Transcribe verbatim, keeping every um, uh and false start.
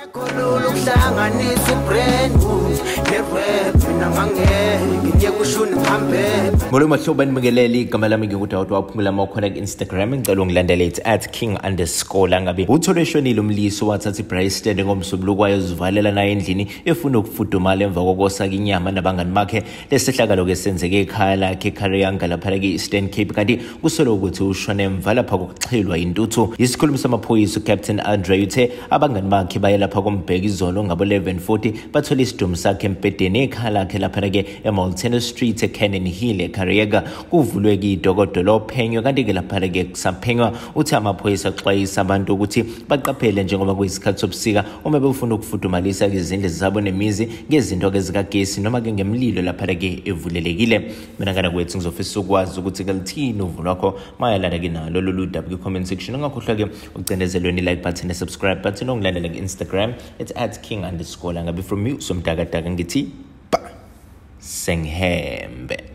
Molo mahlobo nimekeleli igama lami ngikuthi waphungula amakhona ku-Instagram ngicela ungilandele at king underscore langabi Utholwe Eshonile Umlisa wathatha iBraai stand ngomsuku kwayo uzivalela naye endlini efuna ukufudumala emva kokosaka inyama nabangani bakhe lesehlakalo ke senzeke ekhaya lakhe eKareyanga lapha ke Eastern Cape kanti kusolo ukuthi ushone emva lapha kokuxhelwa intuthu isikhulumi samaphoyisa uCaptain Andre uthe abangani bakhe baye lapha kombheki izolo ngabo eleven forty bathola isidumo sakhe empedeni ekhaya lakhe lapha ke eMountain Street eCannon Hill eKareyanga kuvulwe idokodo lophenyo kanti ke lapha ke kusaphenywa uthi amaphoyisa axwayisa abantu ukuthi baqaphele njengoba kuyisikhathi sobusika uma befuna ukufudumalisa izindle zabo nemizi ngezinto ke zikagesi noma ke ngemlilo lapha ke evulelekile mina ngana kwethu ngizofisa ukwazi ukuthi kalithini uvu lwakho mayelana ke nalo lolu daba ku comment section ungakhohlwa ke ucendezelweni like button ne subscribe button ongilandela ku Instagram it's at king underscore langabi from you somdakadaka ngithi ba senghembe.